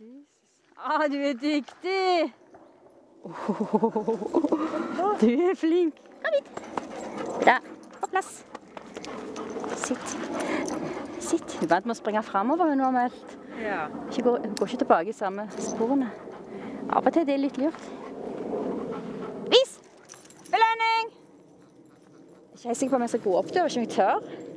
Du er dyktig! Du er flink! Kom hit! Bra, på plass. Sitt. Sitt. Du er vant med å springe fremover normalt. Ja. Går ikke tilbake i samme sporene. Av og til det er litt lurt. Vis! Belønning! Jeg er ikke helt sikker på om jeg skal gå opp der, og ikke om jeg tør.